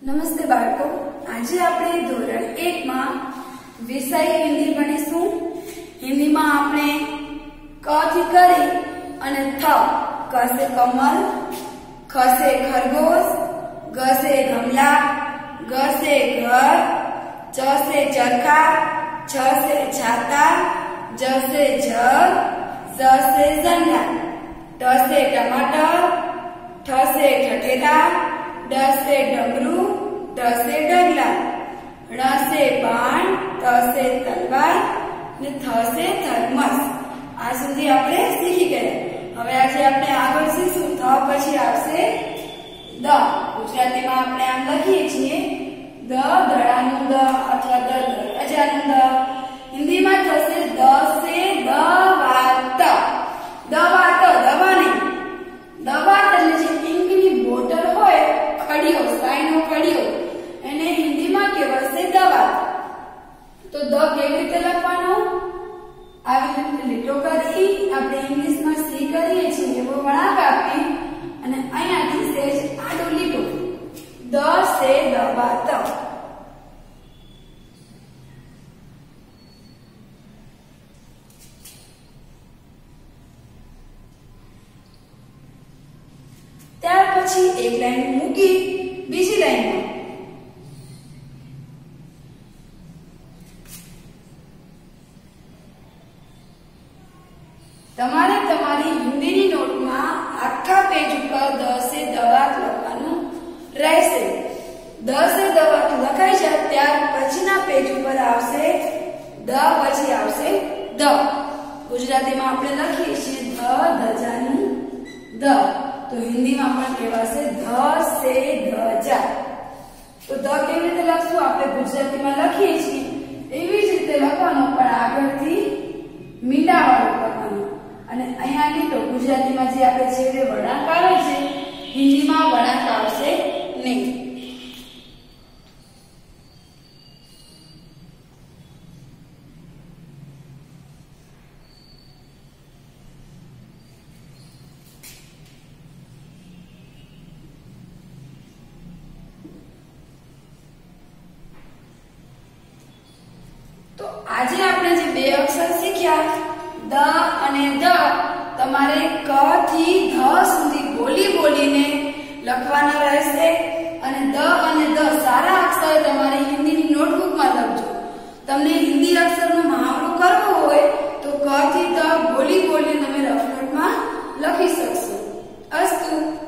નમસ્તે બાળકો, આજે આપણે ધોરણ 1 માં વિષય હિન્દી ભણીશું। હિન્દીમાં આપણે ક થી કરી અને થ, ક સે કમલ, ખ સે ખરગોશ, ગ સે ગમલા, ગ સે ઘર, ચ સે ચરખા, છ સે છાતા, જ સે જગ, ઝ સે ઝંડા, ટ સે ટમાટર, ઠ સે ઠઠેલા, ડ से डमरू, ड से डगला, ण से बाण, त से तलवार ने थ से थर्मस। आ सुधी આપણે શીખી ગયા। હવે આજે આપણે આગળ શીખશું થ પછી આવશે દ। ગુજરાતીમાં આપણે આમ લખીએ છીએ દ દડાનું દ અથવા દ દરવાજાનું દ। હિન્દીમાં થશે દ से દવાત। દવાત દવા નહીં, દવાત એટલે જે ઇંકની બોટલ હોય, ખડીઓ સાઈનો ખડીઓ, એને હિન્દીમાં કહેવાશે દવા। તો દ કેવી રીતે લખવાનો? આવી રીતે લીટો કરી આપણે ઇંગ્લિશમાં સી કરીએ છીએ એવો વળાંક આપી અને અહીંયાથી સેજ આડો લીટો દ સે દવાત। ત્યાર પછી એક લાઈન મૂકી બીજી લાઈનમાં તમારે તમારી હિન્દીની નોટમાં આખા પેજ ઉપર દ સે દવાત લખવાનું રહેશે। દ સે દવાત લખાઈ જાય ત્યાર પછીના પેજ ઉપર આવશે દ પછી આવશે ધ। ગુજરાતીમાં આપણે લખીએ છીએ ધ ધજાનું ધ, तो हिंदी में पण कहेवाशे ध से धजा। तो ध केवी रीते लखशुं आपणे गुजराती में लखीए छीए एवी ज रीते लखवानो, पण આગળથી મીંડાવાળો લખવાનો અને અહીંયા લીટો। ગુજરાતીમાં જે આપણે છેડે વળાંક આવે છે, હિન્દીમાં વળાંક આવશે નહીં। तो आज आपने जे बे अक्षर सीख्या द અને દ, તમારે ક થી ધ સુધી બોલી બોલીને લખવાના રહેશે અને દ અને દ સારા અક્ષર તમારે હિન્દીની નોટબુકમાં લખજો। તમને હિન્દી અક્ષરનો મહાવરો કરવો હોય તો ક થી દ બોલી બોલીને તમે રફ નોટમાં લખી શકશો। અસ્તુ।